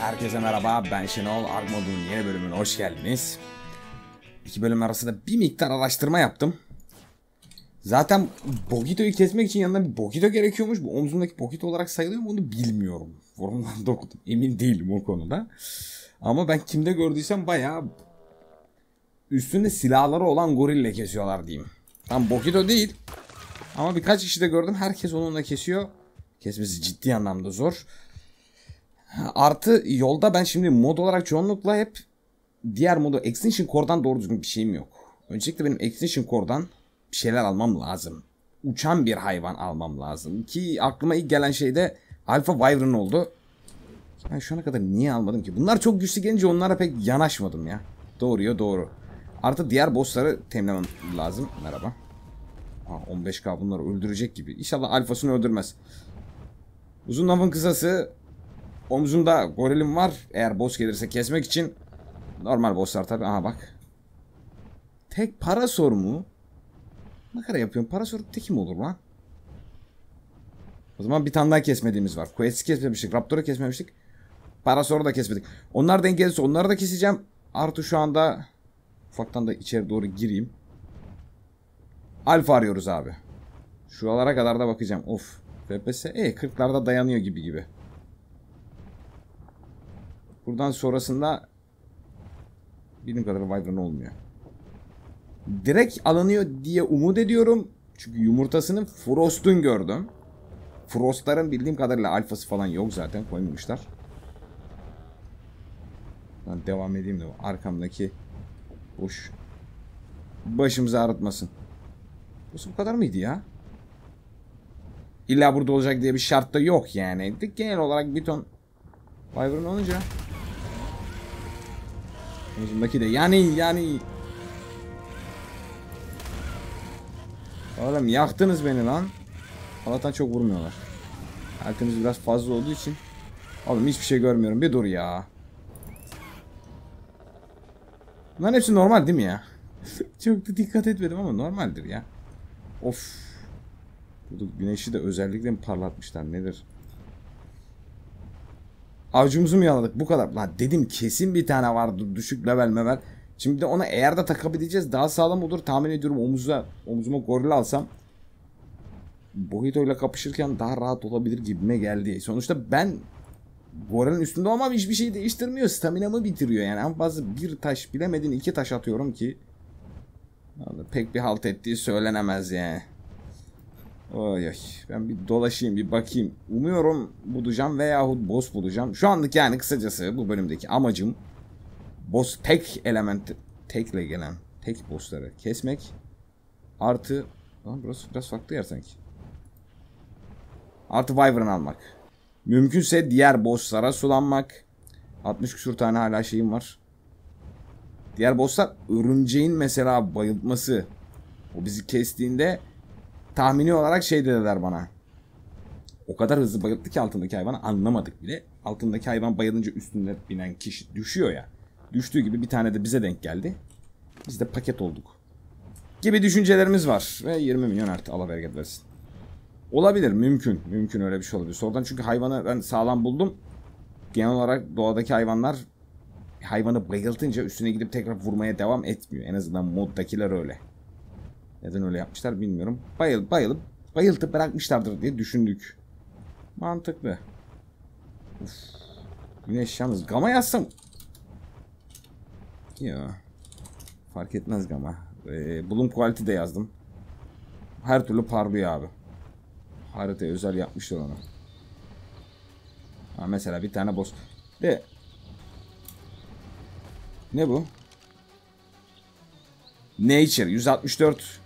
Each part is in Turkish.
Herkese merhaba, ben Şenol. Ark modunun yeni bölümüne hoş geldiniz. İki bölüm arasında bir miktar araştırma yaptım. Zaten Bogito'yu kesmek için yanında bir Bogito gerekiyormuş. Bu omzumdaki Bogito olarak sayılıyor mu onu bilmiyorum. Forumdan da okudum, emin değilim o konuda. Ama ben kimde gördüysem bayağı üstünde silahları olan gorille kesiyorlar diyeyim. Tam Bogito değil. Ama birkaç kişi de gördüm, herkes onunla kesiyor. Kesmesi ciddi anlamda zor. Artı yolda ben şimdi mod olarak çoğunlukla hep diğer modu Extinction Core'dan doğru düzgün bir şeyim yok. Öncelikle benim Extinction Core'dan bir şeyler almam lazım. Uçan bir hayvan almam lazım. Ki aklıma ilk gelen şey de Alpha Wyvern oldu. Ben şu ana kadar niye almadım ki? Bunlar çok güçlü gelince onlara pek yanaşmadım ya. Doğruya doğru. Artı diğer bossları temlemem lazım. Merhaba. 15k bunları öldürecek gibi. İnşallah alfasını öldürmez. Uzun lafın kısası, omzumda gorilim var. Eğer boss gelirse kesmek için. Normal bosslar tabi. Aha bak. Tek parasor mu? Ne kadar yapıyorum? Parasor tek mi olur lan? O zaman bir tane daha kesmediğimiz var. Quest'i kesmemiştik. Raptor'u kesmemiştik. Parasor'u da kesmedik. Onlar denk gelirse onları da keseceğim. Artı şu anda ufaktan da içeri doğru gireyim. Alfa arıyoruz abi. Şuralara kadar da bakacağım. Of. FPS 40'larda dayanıyor gibi. Buradan sonrasında bildiğim kadarıyla Wyvern olmuyor. Direkt alınıyor diye umut ediyorum. Çünkü yumurtasını Frost'un gördüm. Frost'ların bildiğim kadarıyla alfası falan yok zaten, koymamışlar. Ben devam edeyim de arkamdaki boş başımızı ağrıtmasın. Bu kadar mıydı ya? İlla burada olacak diye bir şart da yok yani. Genel olarak bir ton Wyvern olunca omuzumdaki de yani oğlum yaktınız beni lan. Allah'tan çok vurmuyorlar. Herkemiz biraz fazla olduğu için. Oğlum hiçbir şey görmüyorum, bir dur ya. Bunların hepsi normal değil mi ya? Çok da dikkat etmedim ama normaldir ya. Of. Burada güneşi de özellikle mi parlatmışlar nedir? Avcumuzu mu yaladık bu kadar? Lan dedim kesin bir tane vardı düşük level mevel. Şimdi de ona eğer de takabileceğiz daha sağlam olur tahmin ediyorum. Omuzuma goril alsam Bogito ile kapışırken daha rahat olabilir gibime geldi. Sonuçta ben gorilin üstünde olmam hiçbir şey değiştirmiyor. Staminamı bitiriyor yani. En fazla bir taş, bilemedin 2 taş atıyorum ki pek bir halt ettiği söylenemez yani. Oy oy. Ben bir dolaşayım bir bakayım. Umuyorum bulacağım veyahut boss bulacağım. Şu anlık yani kısacası bu bölümdeki amacım boss tek element, tekle gelen tek bossları kesmek. Artı burası biraz farklı yer sanki. Artı Wyvern almak. Mümkünse diğer bosslara sulanmak. 60 küsur tane hala şeyim var. Diğer bosslar örümceğin mesela bayıltması. O bizi kestiğinde tahmini olarak şey dediler bana. O kadar hızlı bayılttı ki altındaki hayvanı anlamadık bile. Altındaki hayvan bayılınca üstünde binen kişi düşüyor ya. Düştüğü gibi bir tane de bize denk geldi. Biz de paket olduk. Gibi düşüncelerimiz var. Ve 20 milyon artı Allah bereket versin. Olabilir, mümkün. Mümkün öyle bir şey olabilir. Sonradan çünkü hayvanı ben sağlam buldum. Genel olarak doğadaki hayvanlar hayvanı bayıltınca üstüne gidip tekrar vurmaya devam etmiyor. En azından moddakiler öyle. Neden öyle yapmışlar bilmiyorum. Bayıltıp bırakmışlardır diye düşündük. Mantıklı. Uf. Güneş yalnız gama yazsam. Ya. Fark etmez gama. Bloom quality de yazdım. Her türlü parlıyor abi. Haritaya özel yapmışlar onu. Ha, mesela bir tane boss. Ne bu? Nature 164.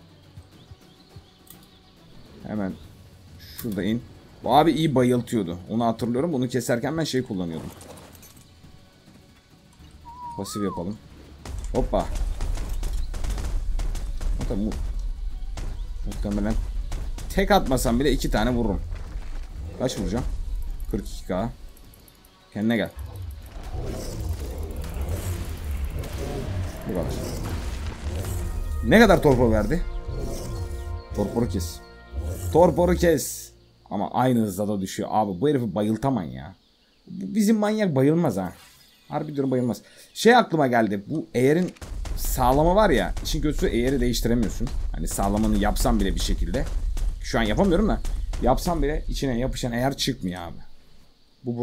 Hemen şurada in. Bu abi iyi bayıltıyordu. Onu hatırlıyorum. Bunu keserken ben şey kullanıyordum. Pasif yapalım. Hoppa. Muhtemelen tek atmasam bile 2 tane vururum. Kaç vuracağım? 42k. Kendine gel. Bu kadar. Ne kadar torpor verdi? Torporu kes. Torporu kes. Ama aynı hızda da düşüyor. Abi bu herifi bayıltaman ya. Bizim manyak bayılmaz ha. Harbi diyorum bayılmaz. Şey aklıma geldi. Bu eğerin sağlama var ya. İşin kötüsü eğeri değiştiremiyorsun. Hani sağlamanı yapsam bile bir şekilde. Şu an yapamıyorum da. Yapsam bile içine yapışan eğer çıkmıyor abi. Bu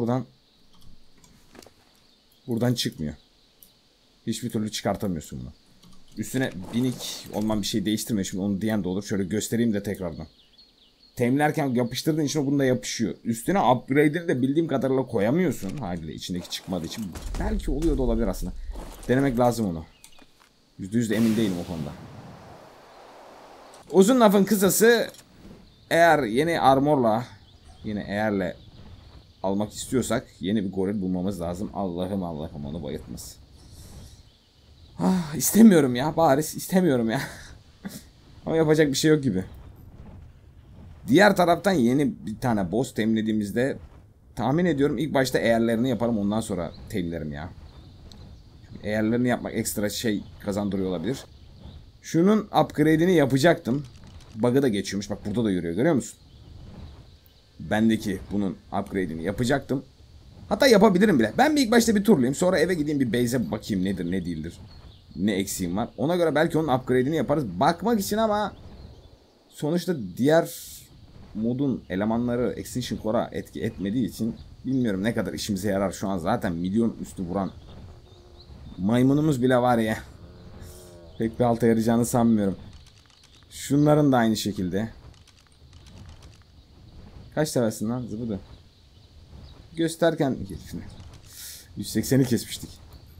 buradan çıkmıyor. Hiçbir türlü çıkartamıyorsun bunu. Üstüne binik olman bir şey değiştirme. Şimdi onu diyen de olur. Şöyle göstereyim de tekrardan. Temlerken yapıştırdığın için o bunda yapışıyor. Üstüne upgrade'ini de bildiğim kadarıyla koyamıyorsun. Haliyle içindeki çıkmadığı için. Belki oluyor da olabilir aslında. Denemek lazım onu. %100 de emin değilim o konuda. Uzun lafın kısası, eğer yeni armorla, yine eğerle almak istiyorsak yeni bir goril bulmamız lazım. Allah'ım onu bayıltmaz. İstemiyorum ya, bariz istemiyorum ya. Ama yapacak bir şey yok gibi. Diğer taraftan yeni bir tane boss temizlediğimizde tahmin ediyorum ilk başta eğerlerini yaparım, ondan sonra temizlerim ya. Eğerlerini yapmak ekstra şey kazandırıyor olabilir. Şunun upgrade'ini yapacaktım. Bug'ı da geçiyormuş. Bak burada da yürüyor, görüyor musun? Bendeki bunun upgrade'ini yapacaktım. Hatta yapabilirim bile. Ben bir ilk başta bir turlayayım. Sonra eve gideyim bir base'e bakayım nedir ne değildir. Ne eksiğim var. Ona göre belki onun upgrade'ini yaparız. Bakmak için ama sonuçta diğer modun elemanları Extinction Core'a etki etmediği için bilmiyorum ne kadar işimize yarar. Şu an zaten milyon üstü vuran maymunumuz bile var ya. Pek bir alta yarayacağını sanmıyorum. Şunların da aynı şekilde. Kaç seversin lan zıbıdı? Gösterken 180'i kesmiştik.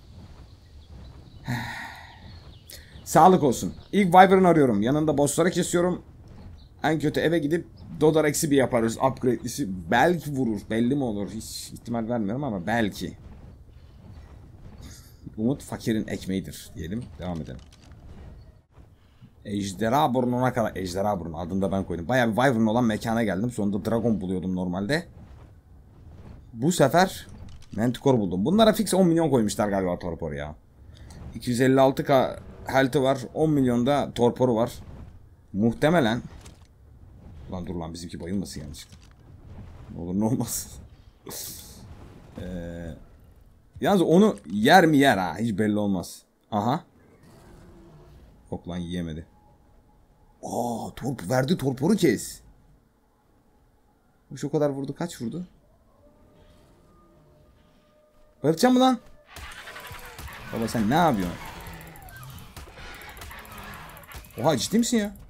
Sağlık olsun. İlk Wyvern arıyorum. Yanında bossları kesiyorum. En kötü eve gidip Dodar eksi bir yaparız. Upgrade'lisi belki vurur. Belli mi olur? Hiç ihtimal vermiyorum ama belki. Umut fakirin ekmeğidir diyelim. Devam edelim. Ejderha burnuna kadar. Ejderha burnu adını da ben koydum. Bayağı bir Wyvern olan mekana geldim. Sonunda Dragon buluyordum normalde. Bu sefer Manticore buldum. Bunlara fix 10 milyon koymuşlar galiba torpor ya. 256k health'ı var. 10 milyonda torporu var. Muhtemelen. Lan dur lan bizimki bayılmasın yanlışlıkla. Ne olur ne olmaz. Yalnız onu yer mi yer ha. Hiç belli olmaz. Aha. Yok lan yiyemedi. Verdi torporu kes. Şu kadar vurdu. Kaç vurdu? Bayılacağım mı lan? Baba sen ne yapıyorsun? Oha ciddi misin ya?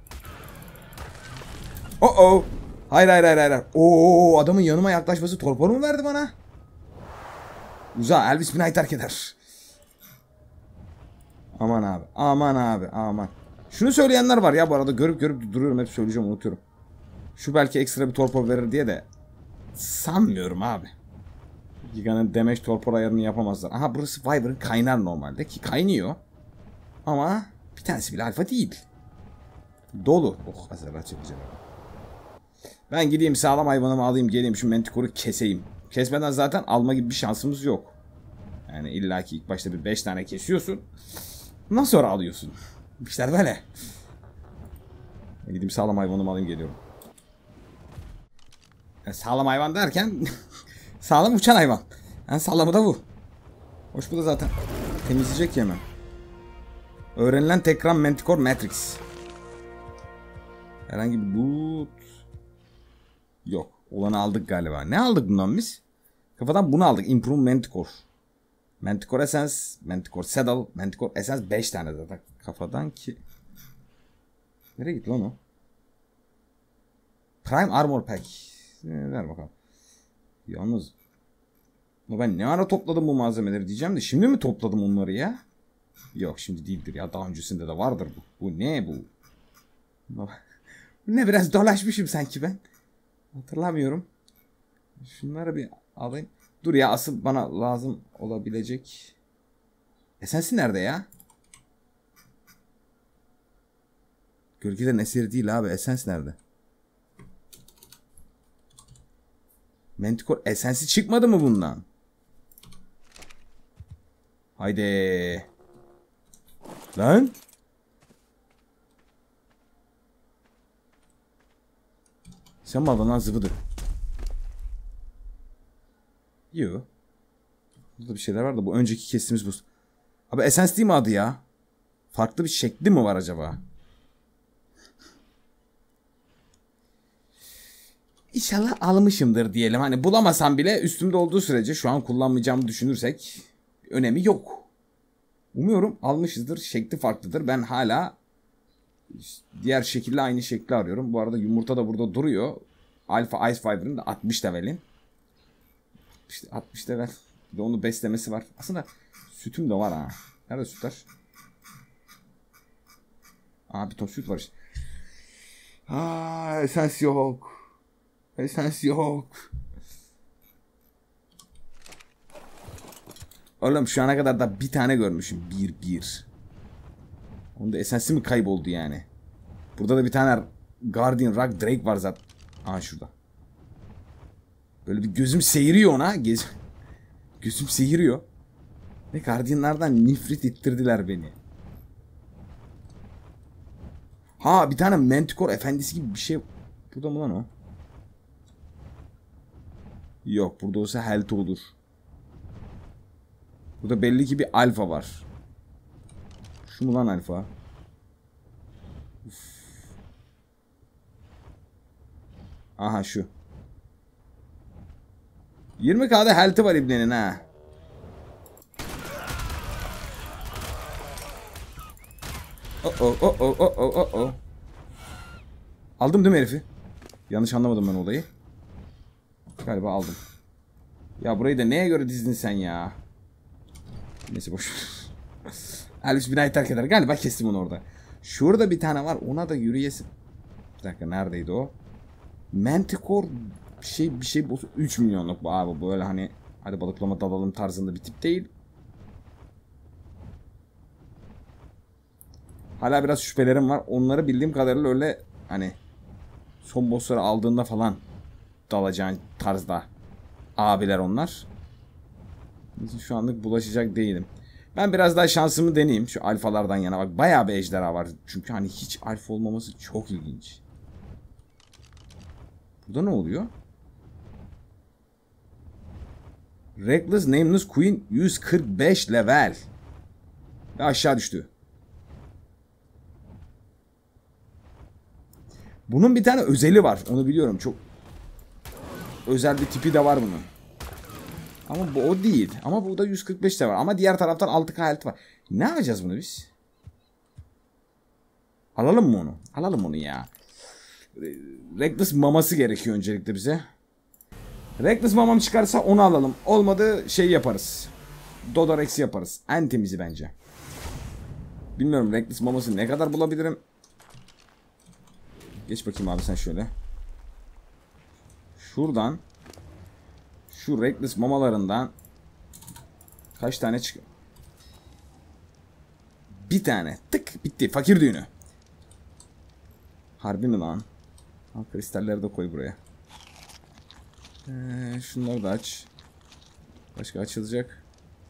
Hayır. Adamın yanıma yaklaşması torpor mu verdi bana? Uza, Elvis binayı terk eder. Aman abi. Şunu söyleyenler var ya bu arada, görüp duruyorum, hep söyleyeceğim unutuyorum. Şu belki ekstra bir torpor verir diye de sanmıyorum abi. Giga'nın damage torpor ayarını yapamazlar. Aha burası Wyvern kaynar normalde ki kaynıyor. Ama bir tanesi bile alfa değil. Dolu. Hazırlar çekeceğim. Ben gideyim sağlam hayvanımı alayım geleyim şu Manticore'u keseyim. Kesmeden zaten alma gibi bir şansımız yok. Yani illaki ilk başta bir 5 tane kesiyorsun. Ondan sonra alıyorsun. İşler böyle. Ben gideyim sağlam hayvanımı alayım geliyorum. Yani sağlam hayvan derken sağlam uçan hayvan. Yani sağlamı da bu. Hoş bu da zaten temizleyecek ya hemen. Öğrenilen tekrar Manticore Matrix. Herhangi bir loot yok. Olanı aldık galiba. Ne aldık bundan biz? Kafadan bunu aldık. Improve Manticore. Manticore Essence, Manticore Saddle, Manticore Essence 5 tane zaten kafadan ki. Nereye gitti lan o? Prime Armor Pack. Ver bakalım. Yalnız ben ne ara topladım bu malzemeleri diyeceğim de şimdi mi topladım onları ya? Yok şimdi değildir ya, daha öncesinde de vardır bu. Bu ne bu? Bu ne, biraz dolaşmışım sanki ben. Hatırlamıyorum. Şunları bir alayım. Dur ya, asıl bana lazım olabilecek. Esensi nerede ya? Gölgelerin eseri değil abi. Esens nerede? Manticore esensi çıkmadı mı bundan? Haydi. Lan. Sen mi aldın lan zıvıdı? Yok. Burada bir şeyler var da bu önceki kestiğimiz bu. Abi Essence değil mi adı ya? Farklı bir şekli mi var acaba? İnşallah almışımdır diyelim. Hani bulamasam bile üstümde olduğu sürece şu an kullanmayacağımı düşünürsek önemi yok. Umuyorum almışızdır. Şekli farklıdır. Ben hala diğer şekilde aynı şekli arıyorum. Bu arada yumurta da burada duruyor. Alpha Ice Fiber'ın da 60 level'in. İşte 60 level. Bir de onu beslemesi var. Aslında sütüm de var ha. Nerede sütler? Aa bir ton süt var işte. Aa esens yok. Esens yok. Oğlum şu ana kadar da bir tane görmüşüm. Bir. Onda esensi mi kayboldu yani? Burada da bir tane Guardian Rock Drake var zaten. Aa şurada. Böyle bir gözüm seyiriyor ona. Gözüm seyiriyor. Ve Guardian'lardan nefret ettirdiler beni. Ha bir tane Manticore efendisi gibi bir şey. Burada mı lan o? Yok burada olsa health olur. Burada belli ki bir alfa var. Şu mu lan alfa? Uf. Aha şu. 20k'da health'ı var ibnenin ha. Oh. Aldım değil mi herifi? Yanlış anlamadım ben olayı. Galiba aldım. Ya burayı da neye göre dizdin sen ya? Neyse boş. Alice binayı terk eder. Galiba kestim onu orada. Şurada bir tane var. Ona da yürüyesin. Bir dakika neredeydi o? Manticore bir şey 3 milyonluk bu abi. Böyle hani hadi balıklama dalalım tarzında bir tip değil. Hala biraz şüphelerim var. Onları bildiğim kadarıyla öyle hani son bossları aldığında falan dalacağın tarzda abiler onlar. Şu anlık bulaşacak değilim. Ben biraz daha şansımı deneyeyim. Şu alfalardan yana bak. Bayağı bir ejderha var. Çünkü hani hiç alfa olmaması çok ilginç. Burada ne oluyor? Reckless Nameless Queen 145 level. Ve aşağı düştü. Bunun bir tane özeli var. Onu biliyorum. Çok özel bir tipi de var bunun. Ama bu o değil. Ama burada 145 de var. Ama diğer taraftan 6K health var. Ne yapacağız bunu biz? Alalım mı onu? Alalım onu ya. Reckless maması gerekiyor öncelikle bize. Reckless mamam çıkarsa onu alalım. Olmadı şey yaparız. Dodorex yaparız. En temizi bence. Bilmiyorum Reckless maması ne kadar bulabilirim. Geç bakayım abi sen şöyle. Şuradan şu Reckless mamalarından kaç tane çıkıyor? Bir tane. Tık bitti. Fakir düğünü. Harbi mi lan? Al kristalleri de koy buraya. Şunları da aç. Başka açılacak.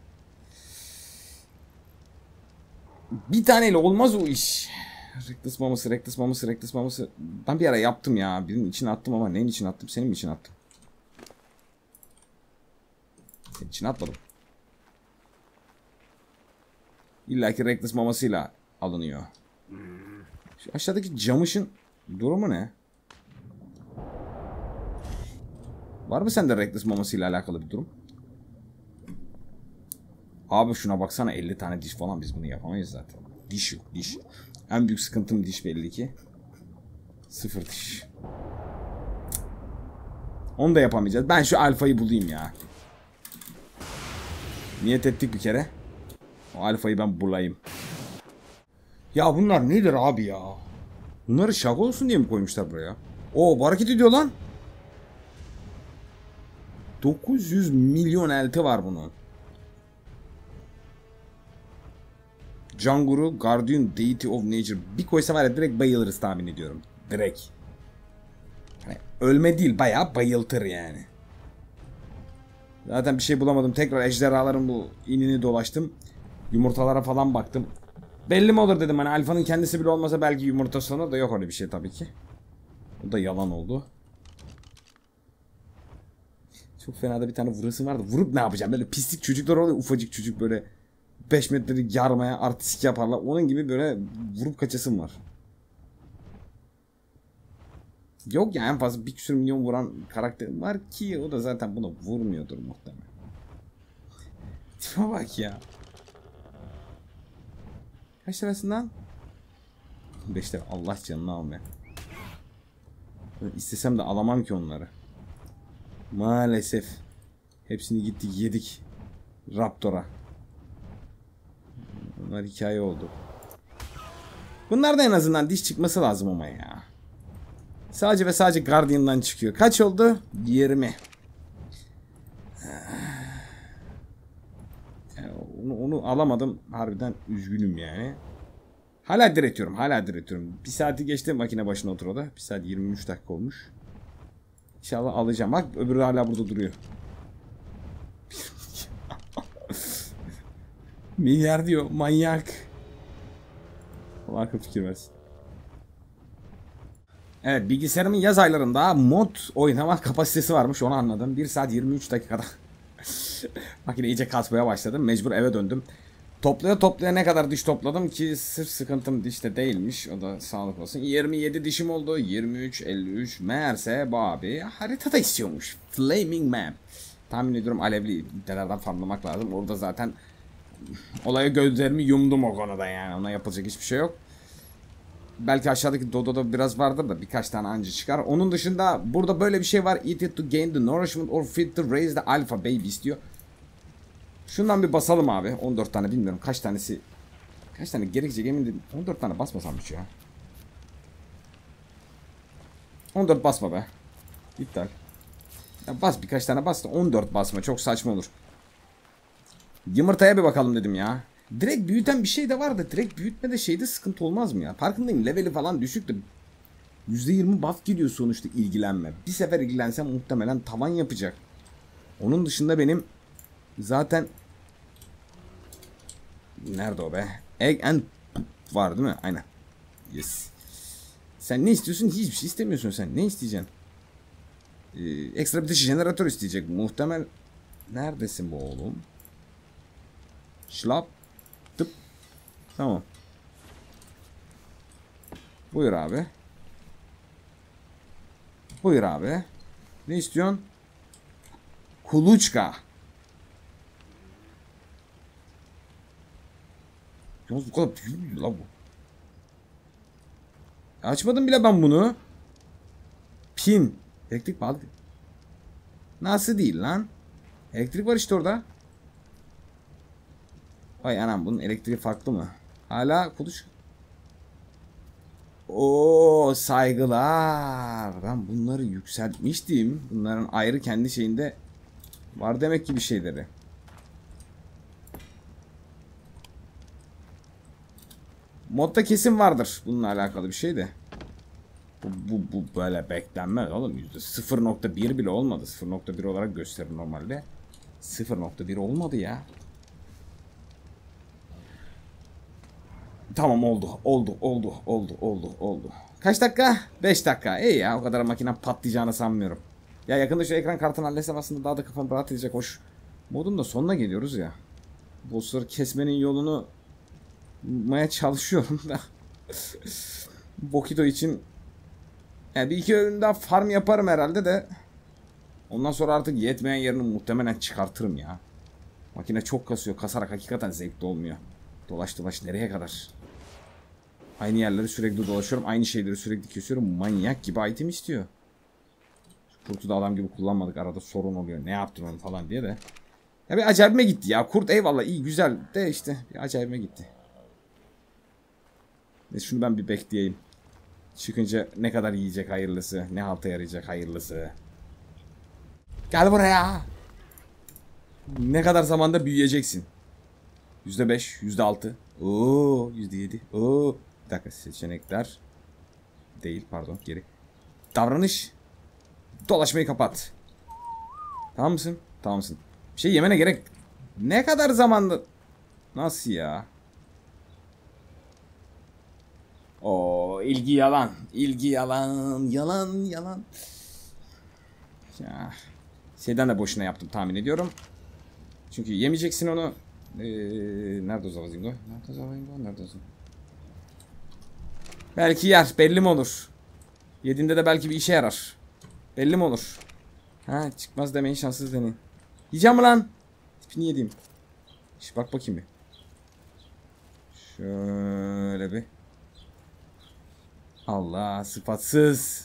Bir taneyle olmaz o iş. Reckless maması. Ben bir ara yaptım ya. Birinin içine attım ama neyin içine attım? Senin mi için attım? Senin için atmadım. İlla ki Reckless mamasıyla alınıyor. Şu aşağıdaki camışın durumu ne? Var mı sende Reckless mamasıyla alakalı bir durum? Abi şuna baksana 50 tane diş falan biz bunu yapamayız zaten. Diş yok diş. En büyük sıkıntım diş belli ki. 0 diş. Onu da yapamayacağız. Ben şu alfayı bulayım ya. Niyet ettik bir kere. O alfayı ben bulayım. Ya bunlar nedir abi ya? Bunları şaka olsun diye mi koymuşlar buraya? Oo bu hareket ediyor lan. 900 milyon elti var bunun. Canguru, Guardian Deity of Nature. Bir koysa var ya direkt bayılırız tahmin ediyorum. Direkt. Hani ölme değil bayağı bayıltır yani. Zaten bir şey bulamadım. Tekrar ejderhaların bu inini dolaştım. Yumurtalara falan baktım. Belli mi olur dedim hani alfanın kendisi bile olmasa belki yumurta sanır da yok öyle bir şey tabii ki. Bu da yalan oldu. Çok fena da bir tane vurasım vardı. Vurup ne yapacağım? Böyle pislik çocuklar oluyor. Ufacık çocuk böyle 5 metrelik yarmaya artistik yaparlar. Onun gibi böyle vurup kaçasım var. Yok ya, en fazla bir küsur milyon vuran karakterim var ki o da zaten buna vurmuyordur muhtemelen. Tipe bak ya. Kaç lirasından? 5 lira. Allah canını almaya. İstesem de alamam ki onları. Maalesef. Hepsini gittik yedik. Raptor'a. Bunlar hikaye oldu. Bunlar da en azından diş çıkması lazım ama ya. Sadece ve sadece Guardian'dan çıkıyor. Kaç oldu? 20. Onu alamadım. Harbiden üzgünüm yani. Hala diretiyorum. Hala diretiyorum. Bir saati geçti makine başına otur o da. 1 saat 23 dakika olmuş. İnşallah alacağım. Bak öbürü hala burada duruyor. Milyar diyor. Manyak. Allah akıl fikir versin. Evet, bilgisayarımın yaz aylarında mod oynama kapasitesi varmış, onu anladım. 1 saat 23 dakikada makine iyice kasmaya başladım. Mecbur eve döndüm. Toplaya toplaya ne kadar diş topladım ki sırf sıkıntım dişte değilmiş. O da sağlık olsun. 27 dişim oldu. 23, 53. Meğerse bu abi haritada istiyormuş. Flaming Map. Tahmin ediyorum alevli ipnelerden farmlamak lazım. Orada zaten olaya gözlerimi yumdum o konuda yani. Ona yapılacak hiçbir şey yok. Belki aşağıdaki Dodo'da biraz vardır da birkaç tane anca çıkar. Onun dışında burada böyle bir şey var. Eat it to gain the nourishment or feed to raise the alpha baby istiyor. Şundan bir basalım abi. 14 tane, bilmiyorum kaç tanesi. Kaç tane gerekecek emin değilim. 14 tane basmasammış ya. 14 basma be. İptal. Ya bas, birkaç tane bas da 14 basma. Çok saçma olur. Yumurtaya bir bakalım dedim ya. Direkt büyüten bir şey de var da direkt büyütmede şeyde sıkıntı olmaz mı ya? Farkındayım, leveli falan düşük de %20 buff geliyor sonuçta ilgilenme. Bir sefer ilgilensem muhtemelen tavan yapacak. Onun dışında benim zaten nerede o be? Egg and var değil mi? Aynen. Yes. Sen ne istiyorsun? Hiçbir şey istemiyorsun sen. Ne isteyeceksin? Ekstra bir dışı jeneratör isteyecek. Muhtemel. Neredesin bu oğlum? Şlap. Tıp. Tamam. Buyur abi. Buyur abi. Ne istiyorsun? Kuluçka. Yalnız bu kadar büyük mü la bu? Açmadım bile ben bunu. Pin. Elektrik bağlı. Nasıl değil lan? Elektrik var işte orada. Vay anam, bunun elektriği farklı mı? Hala kuluçka. Oo, saygılar. Ben bunları yükseltmiştim. Bunların ayrı kendi şeyinde var demek ki bir şeyleri. Modda kesin vardır bununla alakalı bir şey de. Bu böyle beklenmez oğlum. %0.1 bile olmadı. 0.1 olarak gösterir normalde. 0.1 olmadı ya. Tamam, oldu. Kaç dakika? 5 dakika. İyi ya, o kadar makine patlayacağını sanmıyorum. Ya yakında şu ekran kartını halletsem aslında daha da kafam rahat edecek. Hoş. Modun da sonuna geliyoruz ya. Bossları kesmenin yolunu bulmaya çalışıyorum da. Bokito için yani bir iki öğün daha farm yaparım herhalde de. Ondan sonra artık yetmeyen yerini muhtemelen çıkartırım ya. Makine çok kasıyor. Kasarak hakikaten zevkli olmuyor. Dolaş nereye kadar? Aynı yerleri sürekli dolaşıyorum. Aynı şeyleri sürekli kesiyorum. Manyak gibi item istiyor. Şu kurtu da adam gibi kullanmadık. Arada sorun oluyor. Ne yaptın onu falan diye de. Ya bir acayipime gitti ya. Kurt eyvallah iyi güzel de işte bir acayipime gitti. Neyse, şunu ben bir bekleyeyim. Çıkınca ne kadar yiyecek hayırlısı. Ne halta yarayacak hayırlısı. Gel buraya. Ne kadar zamanda büyüyeceksin? %5, %6. Oo, %7. Oo. Bir dakika, seçenekler. Değil, pardon, geri. Davranış. Dolaşmayı kapat. Tamam mısın? Tamamsın. Bir şey yemene gerek. Ne kadar zamanda? Nasıl ya? O ilgi yalan. İlgi yalan. Yalan. Ya. Şeyden de boşuna yaptım tahmin ediyorum. Çünkü yemeyeceksin onu. Nerede o Zavazingo? Nerede Zavazingo? Nerede o Zavazingo? Belki yer. Belli mi olur? Yediğinde de belki bir işe yarar. Belli mi olur? Ha, çıkmaz demeyin, şanssız deneyin. Yiyeceğim mi lan? Tipini yediğim. İşte bak bakayım bir. Şöyle bir. Allah, sıfatsız.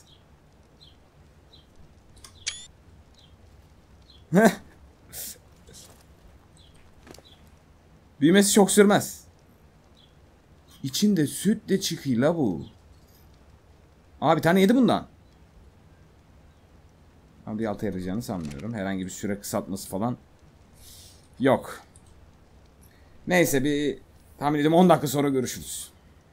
Büyümesi çok sürmez. İçinde süt de çıkıyor la bu. Abi bir tane yedi bundan. Ama bir alta yarayacağını sanmıyorum. Herhangi bir süre kısaltması falan yok. Neyse, bir tahmin ediyorum 10 dakika sonra görüşürüz.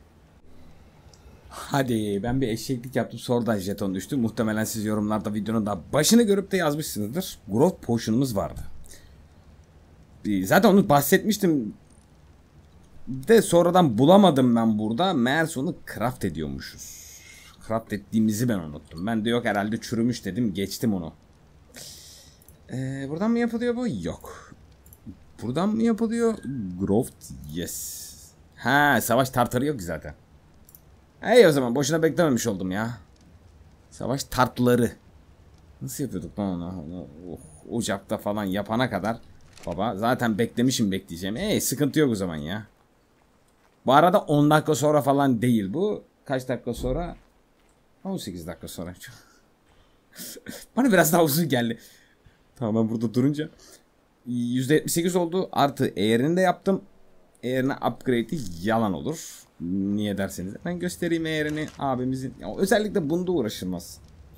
Hadi, ben bir eşeklik yaptım, sonradan jeton düştü. Muhtemelen siz yorumlarda videonun da başını görüp de yazmışsınızdır. Growth Potion'umuz vardı. Zaten onu bahsetmiştim. De sonradan bulamadım ben burada. Meğerse onu craft ediyormuşuz. Craft ettiğimizi ben unuttum. Ben de yok herhalde, çürümüş dedim, geçtim onu. Buradan mı yapılıyor bu? Yok. Buradan mı yapılıyor? Growth, yes. Ha, savaş tartarı yok ki zaten. Hey, o zaman boşuna beklememiş oldum ya. Savaş tartları. Nasıl yapıyorduk lan onu? Ocakta falan yapana kadar. Baba zaten beklemişim bekleyeceğim. Sıkıntı yok o zaman ya. Bu arada 10 dakika sonra falan değil bu. Kaç dakika sonra? 18 dakika sonra. Bana biraz daha uzun geldi. Tamam, ben burada durunca %78 oldu. Artı eğerini de yaptım. Eğerine upgrade'i yalan olur. Niye derseniz. Ben göstereyim eğerini abimizin. Ya, özellikle bunda uğraşılmaz.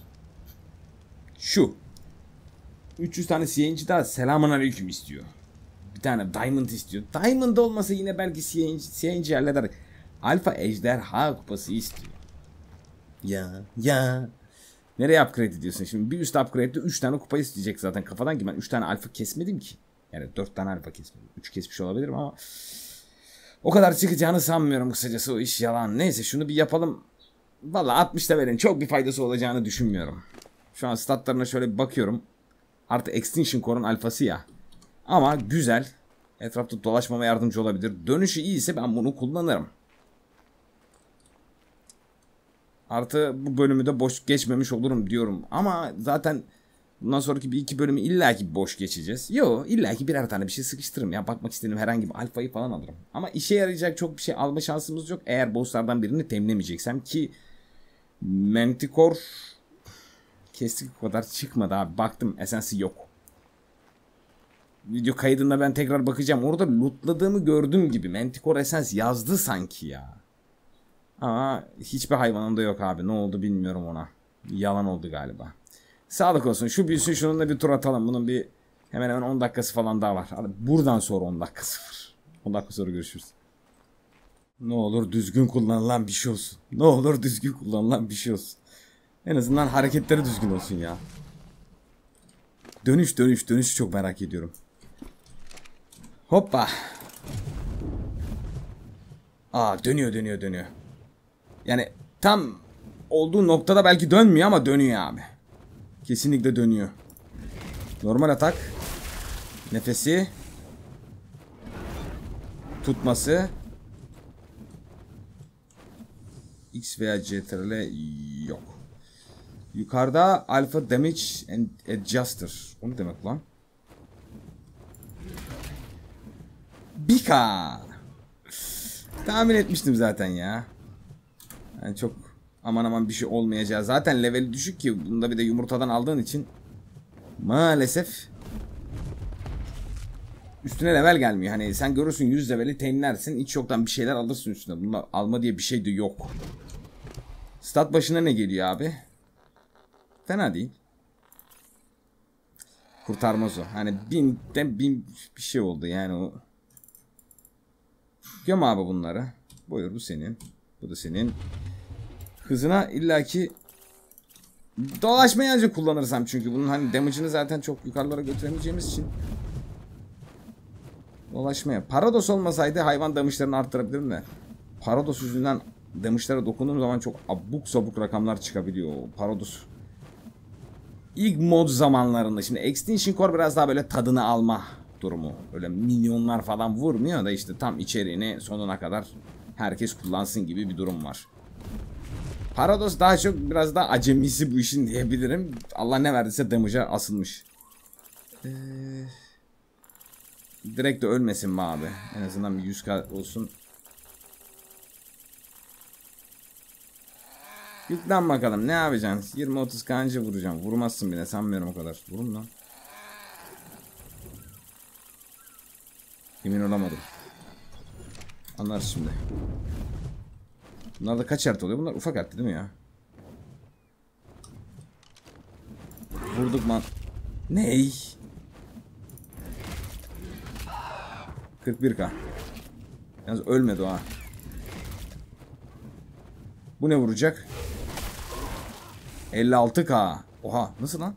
Şu. 300 tane CNC daha selamünaleyküm istiyor. Bir tane Diamond istiyor. Diamond olmasa yine belki CNC halleder. Alfa Ejderha kupası istiyor. Ya. Nereye upgrade ediyorsun şimdi? Bir üst upgrade'de 3 tane kupa isteyecek zaten kafadan ki ben 3 tane alfa kesmedim ki. Yani 4 tane alfa kesmedim. 3 kesmiş olabilirim ama o kadar çıkacağını sanmıyorum, kısacası o iş yalan. Neyse, şunu bir yapalım. Valla 60 level'in çok bir faydası olacağını düşünmüyorum. Şu an statlarına şöyle bir bakıyorum. Artı Extinction Core'un alfası ya. Ama güzel. Etrafta dolaşmama yardımcı olabilir. Dönüşü iyiyse ben bunu kullanırım. Artı bu bölümü de boş geçmemiş olurum diyorum. Ama zaten bundan sonraki bir iki bölümü illaki boş geçeceğiz. Yo, illaki birer tane bir şey sıkıştırırım ya. Bakmak istediğim herhangi bir alfayı falan alırım. Ama işe yarayacak çok bir şey alma şansımız yok. Eğer bosslardan birini temlemeyeceksem ki Manticore kestik, o kadar çıkmadı abi. Baktım esensi yok. Video kaydında ben tekrar bakacağım. Orada lootladığımı gördüğüm gibi Manticore esens yazdı sanki ya. Ama hiçbir hayvanında yok abi. Ne oldu bilmiyorum ona. Yalan oldu galiba. Sağlık olsun. Şu büyüsün, şununla bir tur atalım. Bunun bir hemen hemen 10 dakikası falan daha var. Buradan sonra 10 dakikası var. 10 dakika sonra görüşürüz. Ne olur düzgün kullanılan bir şey olsun. Ne olur düzgün kullanılan bir şey olsun. En azından hareketleri düzgün olsun ya. Dönüş çok merak ediyorum. Hoppa. Dönüyor. Yani tam olduğu noktada belki dönmüyor ama dönüyor abi. Kesinlikle dönüyor. Normal atak. Nefesi. Tutması. X veya CTRL yok. Yukarıda Alpha Damage and Adjuster. O ne demek lan? Bika. Tahmin etmiştim zaten ya. Yani çok aman bir şey olmayacağı. Zaten leveli düşük ki. Bunda bir de yumurtadan aldığın için maalesef üstüne level gelmiyor. Hani sen görürsün 100 leveli tenlersin. Hiç yoktan bir şeyler alırsın üstüne. Bunda alma diye bir şey de yok. Stat başına ne geliyor abi? Fena değil. Kurtarmaz o. Hani 1000'den 1000 bir şey oldu yani o. Göm abi bunları. Buyur, bu senin. Bu da senin. Hızına illaki dolaşmayı ancak kullanırsam, çünkü bunun hani damage'ını zaten çok yukarılara götüremeyeceğimiz için dolaşmaya. Parados olmasaydı hayvan damage'larını arttırabilirim de. Parados yüzünden damage'lara dokunduğum zaman çok abuk sabuk rakamlar çıkabiliyor. O Parados ilk mod zamanlarında, şimdi Extinction Core biraz daha böyle tadını alma durumu. Öyle milyonlar falan vurmuyor da işte tam içeriğini sonuna kadar herkes kullansın gibi bir durum var. Parados daha çok biraz daha acemisi bu işin diyebilirim. Allah ne verdiyse damage'a asılmış. Direkt de ölmesin be abi. En azından bir 100k olsun. Yüklen bakalım, ne yapacaksın? 20-30 kanca vuracağım. Vurmazsın bile, sanmıyorum o kadar. Vurun lan. Emin olamadım. Anlarız şimdi. Bunlar da kaç harita oluyor? Bunlar ufak harita değil mi ya? Vurduk man. Ney? 41k. Yalnız ölmedi o ha. Bu ne vuracak? 56k. Oha, nasıl lan?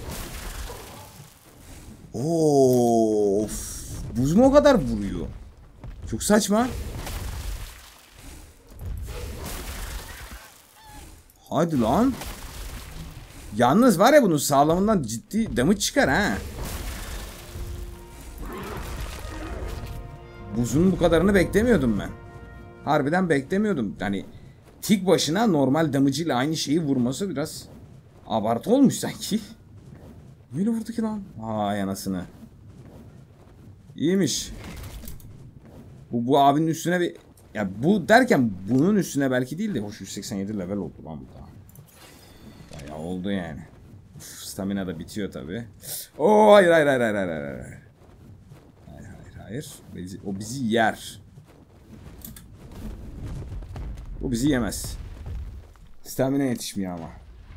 Of. Buz mu o kadar vuruyor? Çok saçma. Hadi lan. Yalnız var ya, bunun sağlamından ciddi damage çıkar ha. Buzun bu kadarını beklemiyordum ben. Harbiden beklemiyordum. Hani tik başına normal damage ile aynı şeyi vurması biraz abartı olmuş sanki. Böyle vurdu ki lan. Ay anasını. İyiymiş. Bu abinin üstüne bir... Ya bu derken bunun üstüne belki değil de... Hoş, 187 level oldu lan bu da. Bayağı oldu yani. Uf, stamina da bitiyor tabi. Oo, hayır. Hayır. O bizi yer. O bizi yemez. Stamina yetişmiyor ama.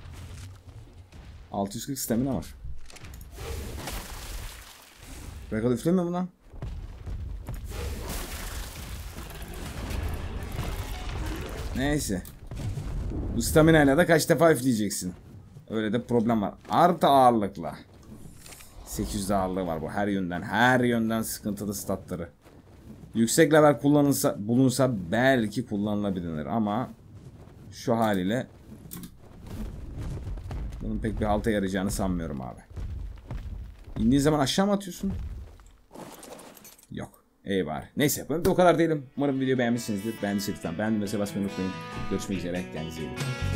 640 stamina var. Rekal üflemiyor mu lan? Neyse. Bu stamina ile de kaç defa üfleyeceksin. Öyle de problem var. Artı ağırlıkla. 800 ağırlığı var bu. Her yönden sıkıntılı statları. Yüksek level bulunsa belki kullanılabilir ama şu haliyle bunun pek bir halta yarayacağını sanmıyorum abi. İndiğin zaman aşağı mı atıyorsun? Yok. Eyvah. Neyse, ben de o kadar değilim. Umarım videoyu beğenmişsinizdir. Beğendiyseniz lütfen beğenmeyi basmayı unutmayın. Görüşmek üzere. Kendinize iyi bakın.